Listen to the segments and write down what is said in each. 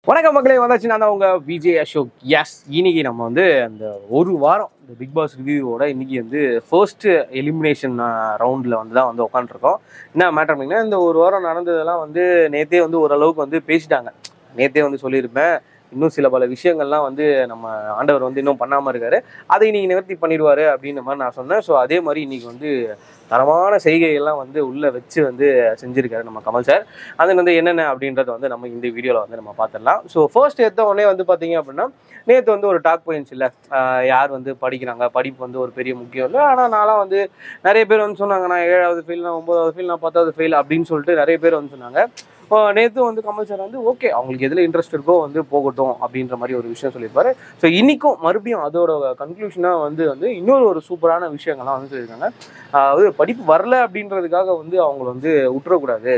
வணக்கம் மக்களே, வந்தாச்சு நான் தான் உங்க விஜய் அசோக். எஸ், இன்னைக்கு நம்ம வந்து அந்த ஒரு வாரம் இந்த பிக் பாஸ் ரிவ்யூவோட இன்னைக்கு வந்து ஃபர்ஸ்ட் எலிமினேஷன் ரவுண்டில் வந்து தான் வந்து உட்காந்துருக்கோம். என்ன மேட்டர் அப்படின்னா, இந்த ஒரு வாரம் நடந்ததெல்லாம் வந்து நேற்றே வந்து ஓரளவுக்கு வந்து பேசிட்டாங்க. நேற்றே வந்து சொல்லியிருப்பேன், இன்னும் சில பல விஷயங்கள்லாம் வந்து நம்ம ஆண்டவர் வந்து இன்னும் பண்ணாமல் இருக்காரு, அதை இன்னைக்கு நிவர்த்தி பண்ணிடுவார் அப்படின்ற மாதிரி நான் சொன்னேன். ஸோ அதே மாதிரி இன்னைக்கு வந்து தரமான செய்கைகள்லாம் வந்து உள்ளே வச்சு வந்து செஞ்சுருக்காரு நம்ம கமல் சார். அது வந்து என்னென்ன அப்படின்றத வந்து நம்ம இந்த வீடியோவில் வந்து நம்ம பார்த்துடலாம். ஸோ ஃபர்ஸ்ட் எடுத்த உடனே வந்து பார்த்தீங்க அப்படின்னா, நேற்று வந்து ஒரு டாக் போயிடுச்சு இல்லை, யார் வந்து படிக்கிறாங்க, படிப்பு வந்து ஒரு பெரிய முக்கியம் இல்லை. ஆனால் நான்லாம் வந்து நிறைய பேர் வந்து சொன்னாங்க, நான் 7வது ஃபெயில், நான் 9வது ஃபெயில், நான் 10வது ஃபெயில் அப்படின்னு சொல்லிட்டு நிறைய பேர் வந்து சொன்னாங்க. நேற்று வந்து கமல் சார் வந்து ஓகே, அவங்களுக்கு எதில் இன்ட்ரெஸ்ட் இருக்கோ வந்து போகட்டும் அப்படின்ற மாதிரி ஒரு விஷயம் சொல்லியிருப்பாரு. ஸோ இன்றைக்கும் மறுபடியும் அதோட கன்க்ளூஷனாக வந்து இன்னொரு சூப்பரான விஷயங்கள்லாம் வந்து சொல்லியிருக்காங்க. அது படிப்பு வரல அப்படின்றதுக்காக வந்து அவங்கள வந்து விட்டுறக்கூடாது.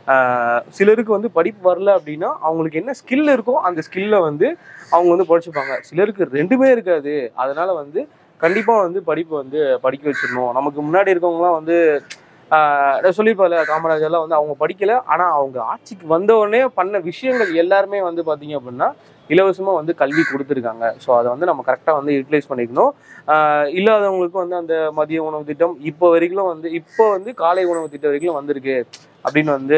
சிலருக்கு வந்து படிப்பு வரல அப்படின்னா அவங்களுக்கு என்ன ஸ்கில் இருக்கோ அந்த ஸ்கில்லை வந்து அவங்க வந்து படிச்சுப்பாங்க. சிலருக்கு ரெண்டுமே இருக்காது, அதனால வந்து கண்டிப்பாக வந்து படிப்பு வந்து படிக்க வச்சிடணும். நமக்கு முன்னாடி இருக்கவங்களாம் வந்து சொல்லியிருப்பாங்க, காமராஜர்லாம் வந்து அவங்க படிக்கலை, ஆனால் அவங்க ஆட்சிக்கு வந்தவுடனே பண்ண விஷயங்கள் எல்லாருமே வந்து பார்த்தீங்க அப்படின்னா இலவசமாக வந்து கல்வி கொடுத்துருக்காங்க. ஸோ அதை வந்து நம்ம கரெக்டாக வந்து யூட்டிலைஸ் பண்ணிக்கணும். இல்லாதவங்களுக்கு வந்து அந்த மதிய உணவு திட்டம் இப்போ வந்து காலை உணவு திட்டம் வரைக்கும் வந்திருக்கு அப்படின்னு வந்து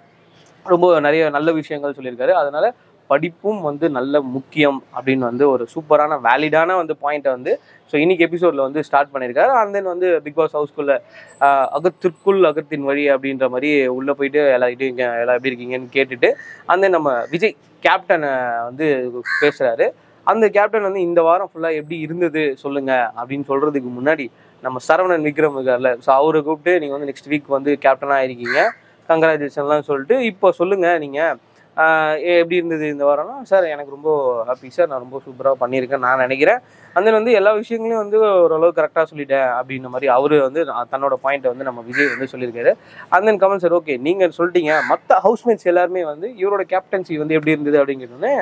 ரொம்ப நிறைய நல்ல விஷயங்கள் சொல்லியிருக்காரு. அதனால படிப்பும் வந்து நல்ல முக்கியம் அப்படின்னு வந்து ஒரு சூப்பரான வேலிடான வந்து பாயிண்ட்டை வந்து ஸோ இன்னைக்கு எபிசோடில் வந்து ஸ்டார்ட் பண்ணியிருக்காரு. அண்ட் தென் வந்து பிக் பாஸ் ஹவுஸ்குள்ளே அகத்திற்குள் அகத்தின் வழி அப்படின்ற மாதிரி உள்ளே போயிட்டு எல்லார்கிட்டையும் எல்லாம் எப்படி இருக்கீங்கன்னு கேட்டுட்டு அண்ட் தென் நம்ம விஜய் கேப்டனை வந்து பேசுகிறாரு. அந்த கேப்டன் வந்து இந்த வாரம் ஃபுல்லாக எப்படி இருந்தது சொல்லுங்க அப்படின்னு சொல்கிறதுக்கு முன்னாடி நம்ம சரவணன் விக்ரம் இருக்கார்ல, ஸோ அவரை கூப்பிட்டு நீங்கள் வந்து நெக்ஸ்ட் வீக் வந்து கேப்டனாக இருக்கீங்க, கங்க்ராச்சுலேஷன்லாம் சொல்லிட்டு இப்போ சொல்லுங்கள் நீங்கள் எப்படி இருந்தது இந்த வாரம்னா, சார் எனக்கு ரொம்ப ஹாப்பி சார், நான் ரொம்ப சூப்பராக பண்ணியிருக்கேன் நான் நினைக்கிறேன். அந்த வந்து எல்லா விஷயங்களையும் வந்து ஓரளவு கரெக்டாக சொல்லிட்டேன் அப்படின்ற மாதிரி அவர் வந்து தன்னோட பாயிண்ட்டை வந்து நம்ம விஜய் வந்து சொல்லியிருக்காரு. And then Kamal sir, okay நீங்கள் சொல்லிட்டீங்க, மற்ற ஹவுஸ்மேட்ஸ் எல்லாருமே வந்து இவரோட கேப்டன்சி வந்து எப்படி இருந்தது அப்படிங்கிறதுனே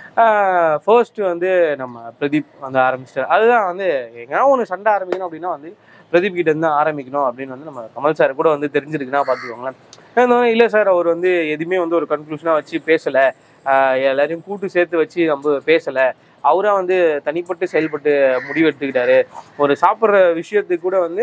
ஃபர்ஸ்ட் வந்து நம்ம பிரதீப் வந்து ஆரம்பிச்சிட்டார். அதுதான் வந்து எங்கேனா ஒன்று சண்டை ஆரம்பிக்கணும் அப்படின்னா வந்து பிரதீப் கிட்ட இருந்து ஆரம்பிக்கணும் அப்படின்னு வந்து நம்ம கமல் சார் கூட வந்து தெரிஞ்சிருக்குன்னா பார்த்துக்கோங்களேன். இல்லை சார், அவர் வந்து எதுவுமே வந்து ஒரு கன்க்ளூஷனாக வச்சு பேசலை, எல்லாரையும் கூட்டு சேர்த்து வச்சு நம்ம பேசலை, அவராக வந்து தனிப்பட்டு செயல்பட்டு முடிவு எடுத்துக்கிட்டாரு. ஒரு சாப்பிட்ற விஷயத்துக்கு கூட வந்து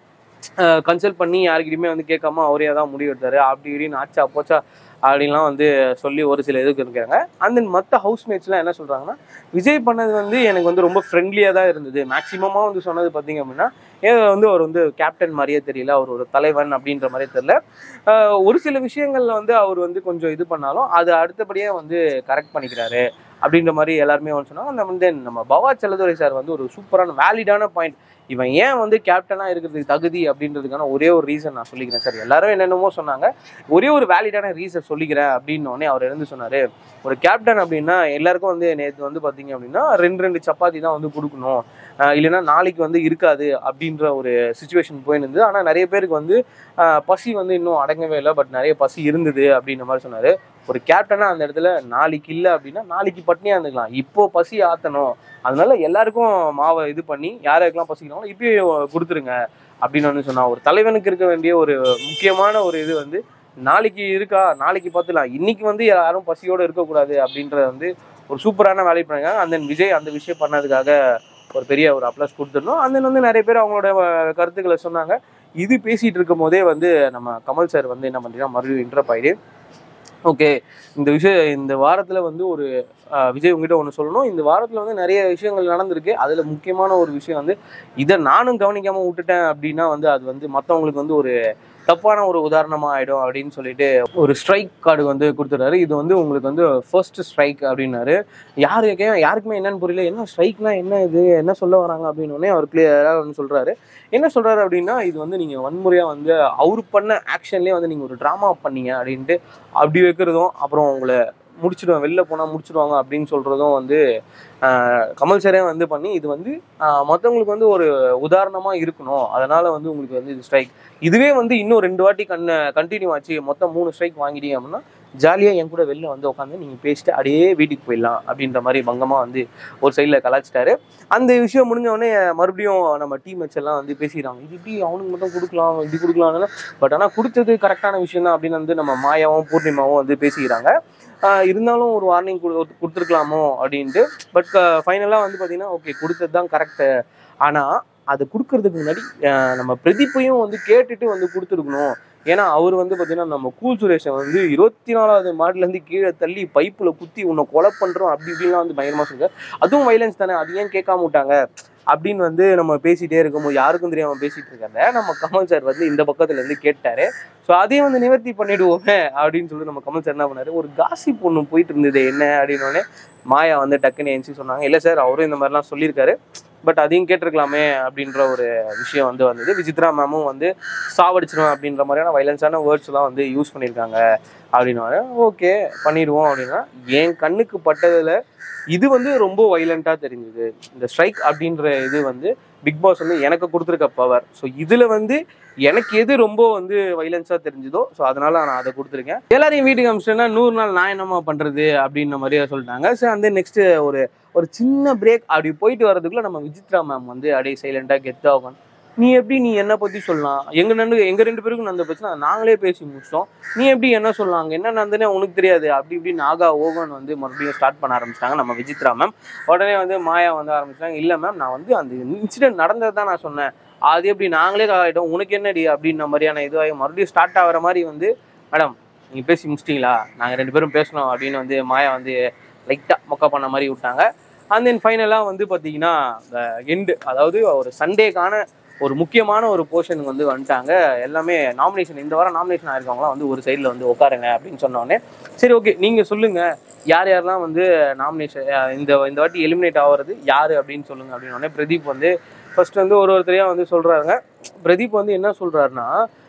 கன்சல்ட் பண்ணி யாருக்கிட்டையுமே வந்து கேட்காம அவரே தான் முடிவு எடுத்தாரு. அப்படி இப்படின்னு ஆச்சா போச்சா அப்படின்லாம் வந்து சொல்லி ஒரு சில இதுக்கு இருக்கிறாங்க. அண்ட் தென் மற்ற ஹவுஸ்மேட்ஸ்லாம் என்ன சொல்கிறாங்கன்னா, விஜய் பண்ணது வந்து எனக்கு வந்து ரொம்ப ஃப்ரெண்ட்லியாக தான் இருந்தது. மேக்ஸிமமாக வந்து சொன்னது பார்த்தீங்க அப்படின்னா, ஏதோ வந்து அவர் வந்து கேப்டன் மாதிரியே தெரியல, அவர் ஒரு தலைவன் அப்படின்ற மாதிரியே தெரியல. ஒரு சில விஷயங்களில் வந்து அவர் வந்து கொஞ்சம் இது பண்ணாலும் அது அடுத்தபடியாக வந்து கரெக்ட் பண்ணிக்கிறாரு அப்படின்ற மாதிரி எல்லாருமே வந்து சொன்னாங்க. அந்த வந்து நம்ம பவா செல்லதுரை சார் வந்து ஒரு சூப்பரான வேலிடான பாயிண்ட், இவன் ஏன் வந்து கேப்டனாக இருக்கிறதுக்கு தகுதி அப்படின்றதுக்கான ஒரே ஒரு ரீசன் நான் சொல்லிக்கிறேன் சார். எல்லாரும் என்னென்னமோ சொன்னாங்க, ஒரே ஒரு வேலிடான ரீசன் சொல்லிக்கிறேன் அப்படின்னோடனே அவர் இருந்து சொன்னார், ஒரு கேப்டன் அப்படின்னா எல்லாருக்கும் வந்து நேற்று வந்து பார்த்தீங்க அப்படின்னா 2 சப்பாத்தி தான் வந்து கொடுக்கணும், இல்லைன்னா நாளைக்கு வந்து இருக்காது அப்படின்ற ஒரு சுச்சுவேஷன் போயின்னு இருந்தது. ஆனால் நிறைய பேருக்கு வந்து பசி வந்து இன்னும் அடங்கவே இல்லை, பட் நிறைய பசி இருந்தது அப்படின்ற மாதிரி சொன்னார். ஒரு கேப்டனா அந்த இடத்துல நாளைக்கு இல்லை அப்படின்னா நாளைக்கு பட்னியாக இருந்துக்கலாம், இப்போ பசி ஆற்றணும், அதனால எல்லாருக்கும் மாவை இது பண்ணி யாருக்கெல்லாம் பசிக்கிறாங்களோ இப்பயும் கொடுத்துருங்க அப்படின்னு வந்து சொன்னா. ஒரு தலைவனுக்கு இருக்க வேண்டிய ஒரு முக்கியமான ஒரு இது வந்து நாளைக்கு இருக்கா, நாளைக்கு பார்த்துலாம், இன்னைக்கு வந்து யாரும் பசியோடு இருக்கக்கூடாது அப்படின்றத வந்து ஒரு சூப்பரான வேலை பண்ணிருக்காங்க. அந்த விஜய் அந்த விஷயம் பண்ணதுக்காக ஒரு பெரிய ஒரு அப்ளாஸ் கொடுத்துடணும். அந்த வந்து நிறைய பேர் அவங்களோட கருத்துக்களை சொன்னாங்க. இது பேசிட்டு இருக்கும் போதே வந்து நம்ம கமல் சார் வந்து என்ன பண்ணுறீங்கன்னா மறுபடியும் இன்டரப்ட் ஆயிடு. ஓகே, இந்த வாரத்தில் வந்து ஒரு விஜய் உங்ககிட்ட ஒன்று சொல்லணும், இந்த வாரத்தில் வந்து நிறைய விஷயங்கள் நடந்திருக்கு, அதில் முக்கியமான ஒரு விஷயம் வந்து இதை நானும் கவனிக்காமல் விட்டுட்டேன் அப்படின்னா வந்து அது வந்து மற்றவங்களுக்கு வந்து ஒரு தப்பான ஒரு உதாரணமாக ஆகிடும் அப்படின்னு சொல்லிட்டு ஒரு ஸ்ட்ரைக் கார்டு வந்து கொடுத்துட்டாரு. இது வந்து உங்களுக்கு வந்து ஃபர்ஸ்ட் ஸ்ட்ரைக் அப்படின்னாரு. யாருக்குமே என்னன்னு புரியல, என்ன ஸ்ட்ரைக்னா என்ன, இது என்ன சொல்ல வராங்க அப்படின்னோடனே அவர் கிளியராக வந்து சொல்கிறாரு. என்ன சொல்கிறாரு அப்படின்னா, இது வந்து நீங்கள் வன்முறையாக வந்து அவர் பண்ண ஆக்ஷன்லேயே வந்து நீங்கள் ஒரு ட்ராமா பண்ணீங்க அப்படின்ட்டு அப்படி வைக்கிறதும், அப்புறம் உங்களை முடிச்சிடுவாங்க, வெளில போனால் முடிச்சிடுவாங்க அப்படின்னு சொல்கிறதும் வந்து கமல் சாரே வந்து பண்ணி இது வந்து மற்றவங்களுக்கு வந்து ஒரு உதாரணமாக இருக்கணும், அதனால் வந்து உங்களுக்கு வந்து இது ஸ்ட்ரைக். இதுவே வந்து இன்னும் 2 வாட்டி கண்டினியூ ஆச்சு, மொத்தம் 3 ஸ்ட்ரைக் வாங்கிட்டீங்க அப்படின்னா ஜாலியாக என் கூட வெளில வந்து உட்காந்து நீங்கள் பேசிட்டு அப்படியே வீட்டுக்கு போயிடலாம் அப்படின்ற மாதிரி பங்கமாக வந்து ஒரு சைடில் கலாச்சிட்டாரு. அந்த விஷயம் முடிஞ்சவொடனே மறுபடியும் நம்ம டீம்மேட்ஸ் எல்லாம் வந்து பேசிக்கிறாங்க, இது இப்படி அவனுக்கு மட்டும் கொடுக்கலாம், இப்படி கொடுக்கலாம்னு, பட் ஆனால் கொடுத்தது கரெக்டான விஷயம் தான் அப்படின்னு வந்து நம்ம மாயாவும் பூர்ணிமாவும் வந்து பேசிக்கிறாங்க. இருந்தாலும் ஒரு வார்னிங் கொடுத்துருக்கலாமோ அப்படின்ட்டு. பட் ஃபைனலாக வந்து பார்த்தீங்கன்னா ஓகே கொடுத்தது தான் கரெக்டு. ஆனால் அதை கொடுக்கறதுக்கு முன்னாடி நம்ம பிரதீப்பையும் வந்து கேட்டுட்டு வந்து கொடுத்துருக்கணும். ஏன்னா அவர் வந்து பார்த்தீங்கன்னா நம்ம கூல் சுரேஷை வந்து 24வது மாடிலேருந்து கீழே தள்ளி பைப்பில் குத்தி உன்னை கொலை பண்ணுறோம் அப்படி இப்படின்லாம் வந்து பயங்கரமாக சொல்லுங்க. அதுவும் வைலன்ஸ் தானே, அது ஏன் கேட்காம விட்டாங்க அப்படின்னு வந்து நம்ம பேசிகிட்டே இருக்கும்போது யாருக்கும் தெரியாமல் பேசிகிட்டு இருக்காங்க. நம்ம கமல் சார் வந்து இந்த பக்கத்துலேருந்து கேட்டார். ஸோ அதையும் வந்து நிவர்த்தி பண்ணிவிடுவோமே அப்படின்னு சொல்லி நம்ம கமல் சார் என்ன பண்ணார், ஒரு காசிப் ஒன்று போயிட்டு இருந்தது என்ன அப்படின்னோடனே மாயா வந்து டக்குன்னு ஏஞ்சி சொன்னாங்க, இல்லை சார் அவரும் இந்த மாதிரிலாம் சொல்லியிருக்காரு, பட் அதையும் கேட்டிருக்கலாமே அப்படின்ற ஒரு விஷயம் வந்து வந்தது. விசித்ரா மேமும் வந்து சாவடிச்சிடும் அப்படின்ற மாதிரியான வைலன்ஸான வேர்ட்ஸ்லாம் வந்து யூஸ் பண்ணியிருக்காங்க அப்படின்னாரு. ஓகே பண்ணிடுவோம் அப்படின்னா என் கண்ணுக்கு பட்டதில் இது வந்து ரொம்ப வைலண்ட்டாக தெரிஞ்சுது. இந்த ஸ்ட்ரைக் அப்படின்ற இது வந்து பிக் பாஸ் வந்து எனக்கு கொடுத்துருக்க பவர். ஸோ இதில் வந்து எனக்கு எது ரொம்ப வந்து வைலன்ஸாக தெரிஞ்சுதோ ஸோ அதனால நான் அதை கொடுத்துருக்கேன். எல்லாரையும் வீட்டுக்கு அமிச்சிட்டேன்னா 100 நாள் நான் என்னமா பண்ணுறது அப்படின்ற மாதிரியே சொல்லிட்டாங்க. ஸோ அந்த நெக்ஸ்ட்டு ஒரு சின்ன பிரேக் அப்படி போயிட்டு வரதுக்குள்ள நம்ம விசித்ரா மேம் வந்து அப்படியே சைலண்டாக கெத்தாகும். நீ என்ன பற்றி சொல்லலாம், எங்கள் 2 பேருக்கும் நடந்த பிரச்சனை நாங்களே பேசி முடிச்சிட்டோம், நீ எப்படி என்ன சொல்லலாம், என்ன நடந்துன்னே உனக்கு தெரியாது அப்படி இப்படி நாகா ஓகன் வந்து மறுபடியும் ஸ்டார்ட் பண்ண ஆரம்பிச்சிட்டாங்க நம்ம விசித்ரா மேம். உடனே வந்து மாயா வந்து ஆரம்பிச்சிட்டாங்க, இல்லை மேம் நான் வந்து அந்த இன்சிடென்ட் நடந்தது தான் நான் சொன்னேன், அது எப்படி நாங்களே ஆகிட்டோம் உனக்கு என்னடி அப்படின்ற மாதிரியான இதுவாக மறுபடியும் ஸ்டார்ட் ஆகிற மாதிரி வந்து, மேடம் நீங்கள் பேசி முடிச்சிட்டிங்களா, நாங்கள் 2 பேரும் பேசணும் அப்படின்னு வந்து மாயா வந்து லைட்டாக மொக்கா பண்ண மாதிரி விட்டாங்க. அண்ட் தென் ஃபைனலாக வந்து பார்த்தீங்கன்னா எண்டு, அதாவது ஒரு சண்டேக்கான ஒரு முக்கியமான ஒரு போர்ஷனுக்கு வந்து வந்துட்டாங்க. எல்லாமே நாமினேஷன், இந்த வாரம் நாமினேஷன் ஆயிருக்கவங்களாம் வந்து ஒரு சைடில் வந்து உட்காருங்க அப்படின்னு சொன்னோடனே சரி ஓகே நீங்கள் சொல்லுங்கள் யார் யாரெல்லாம் வந்து நாமினேஷன் இந்த வாட்டி எலிமினேட் ஆகிறது யார் அப்படின்னு சொல்லுங்கள் அப்படின்னோடனே பிரதீப் வந்து ஃபர்ஸ்ட் வந்து ஒருத்தரையாக வந்து சொல்கிறாங்க. பிரதீப் வந்து என்ன சொல்கிறாருன்னா,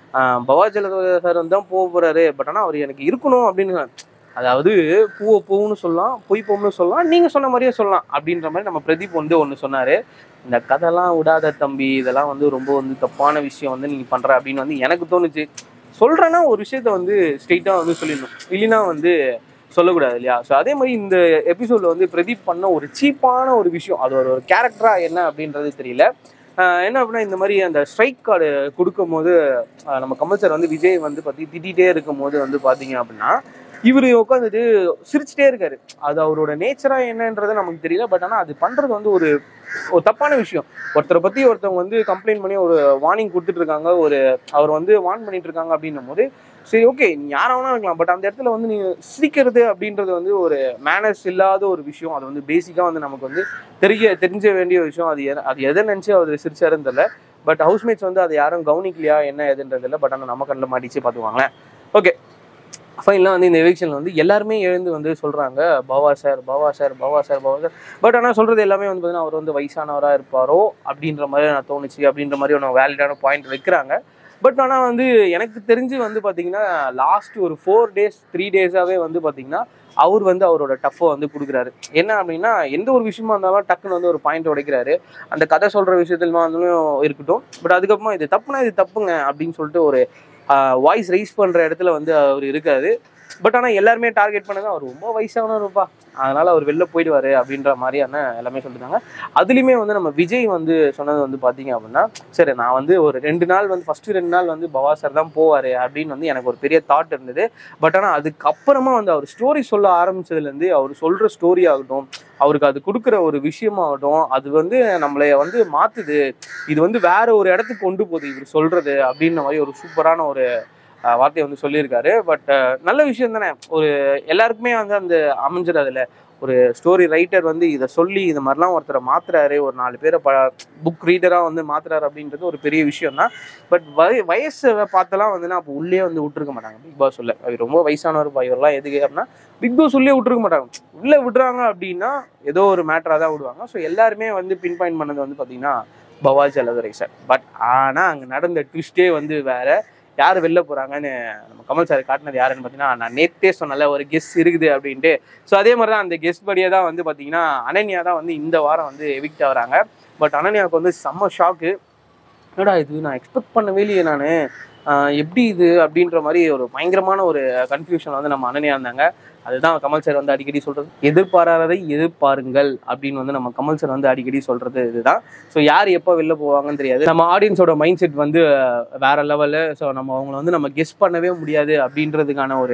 பவாஜல சார் வந்து தான் போக போகிறாரு, பட் ஆனால் அவர் எனக்கு இருக்கணும் அப்படின்னு, அதாவது பூவை பூன்னு சொல்லலாம், பொய் பூன்னு சொல்லலாம், நீங்கள் சொன்ன மாதிரியே சொல்லலாம் அப்படின்ற மாதிரி நம்ம பிரதீப் வந்து ஒன்று சொன்னார். இந்த கதைலாம் விடாத தம்பி, இதெல்லாம் வந்து ரொம்ப வந்து தப்பான விஷயம் வந்து நீங்கள் பண்ணுற அப்படின்னு வந்து எனக்கு தோணுச்சு. சொல்கிறேன்னா ஒரு விஷயத்த வந்து ஸ்ட்ரெயிட்டாக வந்து சொல்லிடணும், இல்லைன்னா வந்து சொல்லக்கூடாது இல்லையா. ஸோ அதே மாதிரி இந்த எபிசோடில் வந்து பிரதீப் பண்ண ஒரு சீப்பான ஒரு விஷயம், அது ஒரு கேரக்டராக என்ன அப்படின்றது தெரியல. என்ன அப்படின்னா இந்த மாதிரி அந்த ஸ்ட்ரைக் கார்டு கொடுக்கும் போது நம்ம கமல் சார் வந்து விஜய் வந்து பற்றி திட்டிகிட்டே இருக்கும் போது வந்து பார்த்தீங்க அப்படின்னா இவர் உட்காந்துட்டு சிரிச்சுட்டே இருக்காரு. அது அவரோட நேச்சரா என்னன்றது நமக்கு தெரியல, பட் ஆனால் அது பண்றது வந்து ஒரு தப்பான விஷயம். ஒருத்தரை பத்தி ஒருத்தவங்க வந்து கம்ப்ளைண்ட் பண்ணி ஒரு வார்னிங் கொடுத்துட்டு இருக்காங்க, அவர் வந்து வார்ன் பண்ணிட்டு இருக்காங்க அப்படின்னும் போது சரி ஓகே நீ யாராவனா இருக்கலாம், பட் அந்த இடத்துல வந்து நீங்க சிரிக்கிறது அப்படின்றது வந்து ஒரு மேனர்ஸ் இல்லாத ஒரு விஷயம். அது வந்து பேசிக்கா வந்து நமக்கு வந்து தெரிஞ்ச வேண்டிய விஷயம். அது எதை நினைச்சு அவர் சிரிச்சாருன்னு தெரியல, பட் ஹவுஸ்மேட்ஸ் வந்து அதை யாரும் கவனிக்கலையா என்ன எதுன்றது இல்லை, பட் ஆனால் நம்ம கண்ணில் மாட்டிச்சு பார்த்துவாங்களேன். ஓகே ஃபைனலாக வந்து இந்த எவிக்ஷனில் வந்து எல்லாருமே எழுந்து வந்து சொல்கிறாங்க Bava sir Bava sir Bava sir Bava sir. But ஆனால் சொல்கிறது எல்லாமே வந்து பார்த்தீங்கன்னா அவர் வந்து வயசானவராக இருப்பாரோ அப்படின்ற மாதிரி நான் தோணுச்சு, அப்படின்ற மாதிரி ஒன்று வேலிடான பாயிண்ட் வைக்கிறாங்க. பட் ஆனால் வந்து எனக்கு தெரிஞ்சு வந்து பார்த்தீங்கன்னா லாஸ்ட் ஒரு 4 days 3 days வந்து பார்த்தீங்கன்னா அவர் வந்து அவரோட டஃப்பை வந்து கொடுக்குறாரு. என்ன அப்படின்னா எந்த ஒரு விஷயமா இருந்தாலும் டக்குன்னு வந்து ஒரு பாயிண்ட் உடைக்கிறாரு. அந்த கதை சொல்கிற விஷயத்துலமா இருந்தாலும் இருக்கட்டும், பட் அதுக்கப்புறமா இது தப்புனா இது தப்புங்க அப்படின்னு சொல்லிட்டு ஒரு வாய்ஸ் ரைஸ் பண்ணுற இடத்துல வந்து அவர் இருக்காது. பட் ஆனால் எல்லாருமே டார்கெட் பண்ணது அவர் ரொம்ப வயசானவருப்பா, அதனால் அவர் வெளில போயிடுவார் அப்படின்ற மாதிரியான எல்லாமே சொல்லியிருந்தாங்க. அதுலேயுமே வந்து நம்ம விஜய் வந்து சொன்னது வந்து பார்த்தீங்க அப்படின்னா சரி நான் வந்து ஒரு 2 நாள் வந்து ஃபஸ்ட்டு 2 நாள் வந்து பவா சார் தான் போவார் அப்படின்னு வந்து எனக்கு ஒரு பெரிய தாட் இருந்தது. பட் ஆனால் அதுக்கப்புறமா வந்து அவர் ஸ்டோரி சொல்ல ஆரம்பித்ததுலேருந்து அவர் சொல்கிற ஸ்டோரி ஆகட்டும், அவருக்கு அது கொடுக்குற ஒரு விஷயமாகட்டும், அது வந்து நம்மளை வந்து மாற்றுது, இது வந்து வேற ஒரு இடத்துக்கு கொண்டு போகுது இவர் சொல்கிறது அப்படின்ற மாதிரி ஒரு சூப்பரான ஒரு வார்த்தையை வந்து சொல்லியிருக்காரு. பட் நல்ல விஷயம் தானே, ஒரு எல்லாருக்குமே வந்து அந்த அமைஞ்சிடாதுல. ஒரு ஸ்டோரி ரைட்டர் வந்து இதை சொல்லி இந்த மாதிரிலாம் ஒருத்தரை மாத்துறாரு, ஒரு 4 பேரை புக் ரீடராக வந்து மாத்துறாரு அப்படின்றது ஒரு பெரிய விஷயம் தான். பட் வயசை பார்த்தெல்லாம் வந்துன்னா அப்போ உள்ளே வந்து விட்டுருக்க மாட்டாங்க பிக் பாஸ் உள்ள. அவர் ரொம்ப வயசானவர் இவரெல்லாம் எதுக்கு அப்படின்னா பிக் பாஸ் உள்ளே விட்டுருக்க மாட்டாங்க. உள்ளே விடுறாங்க அப்படின்னா ஏதோ ஒரு மேட்டராக தான் விடுவாங்க. ஸோ எல்லாருமே வந்து பின் பாயிண்ட் பண்ணது வந்து பார்த்தீங்கன்னா பவாஜ் அழகரை சார். பட் ஆனால் அங்கே நடந்த ட்விஸ்டே வந்து வேற. யார் வெளில போகிறாங்கன்னு நம்ம கமல் சார் காட்டினது யாருன்னு பார்த்தீங்கன்னா நான் நேற்றே சொன்னல ஒரு கெஸ்ட் இருக்குது அப்படின்ட்டு. ஸோ அதே மாதிரி தான் அந்த கெஸ்ட் படியே தான் வந்து பார்த்தீங்கன்னா அனன்யா தான் வந்து இந்த வாரம் வந்து எவிக்ட் ஆகிறாங்க. பட் அனன்யாவுக்கு வந்து செம்ம ஷாக்கு, என்னடா இது நான் எக்ஸ்பெக்ட் பண்ணவே இல்லையே நான், எப்படி இது அப்படின்ற மாதிரி ஒரு பயங்கரமான ஒரு கன்ஃபியூஷன் வந்து நம்ம அனன்யா இருந்தாங்க. அதுதான் கமல் சார் வந்து அடிக்கடி சொல்கிறது, எதிர்பாராததை எதிர்பாருங்கள் அப்படின்னு வந்து நம்ம கமல் சார் வந்து அடிக்கடி சொல்கிறது இதுதான். ஸோ யார் எப்போ வெளில போவாங்கன்னு தெரியாது, நம்ம ஆடியன்ஸோட மைண்ட் செட் வந்து வேற லெவலு. ஸோ நம்ம அவங்கள வந்து நம்ம கெஸ் பண்ணவே முடியாது அப்படின்றதுக்கான ஒரு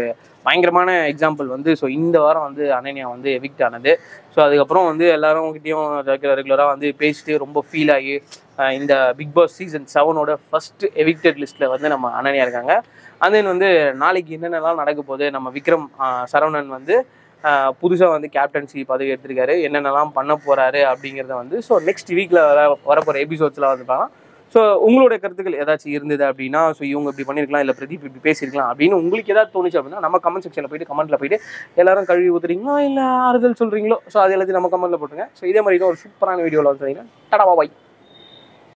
பயங்கரமான எக்ஸாம்பிள் வந்து ஸோ இந்த வாரம் வந்து அனன்யா வந்து எவிக்ட் ஆனது. ஸோ அதுக்கப்புறம் வந்து எல்லாரும் கிட்டேயும் ரெகுலராக வந்து பேசிட்டு ரொம்ப ஃபீல் ஆகி இந்த பிக் பாஸ் சீசன் 7ஓட ஃபர்ஸ்ட் எவிக்டட் லிஸ்ட்டில் வந்து நம்ம அனன்யா இருக்காங்க. அண்ட் தென் வந்து நாளைக்கு என்னென்னலாம் நடக்க போகுது, நம்ம விக்ரம் சரவணன் வந்து புதுசாக வந்து கேப்டன்சி பதவி எடுத்திருக்காரு, என்னென்னலாம் பண்ண போகிறாரு அப்படிங்கிறத வந்து ஸோ நெக்ஸ்ட் வீக்கில் வரப்போகிற எபிசோட்ஸில் வந்து பார்க்கலாம். ஸோ உங்களோட கருத்துக்கள் ஏதாச்சும் இருந்தது அப்படின்னா ஸோ இவங்க இப்படி பண்ணியிருக்கலாம் இல்லை பிரதீப் இப்படி பேசியிருக்கலாம் அப்படின்னு உங்களுக்கு ஏதாவது தோணுச்சு அப்படின்னா நம்ம கமெண்ட் செக்ஷனில் போயிட்டு கமெண்ட்டில் போயிட்டு எல்லாரும் கழுவி ஊற்றுறீங்களோ இல்லை ஆறுதல் சொல்கிறீங்களோ ஸோ அது எல்லாத்தையும் நம்ம கமெண்ட்டில் போட்டுருங்க. ஸோ இதே மாதிரி ஒரு சூப்பரான வீடியோவில் வந்து டாடா பாய்.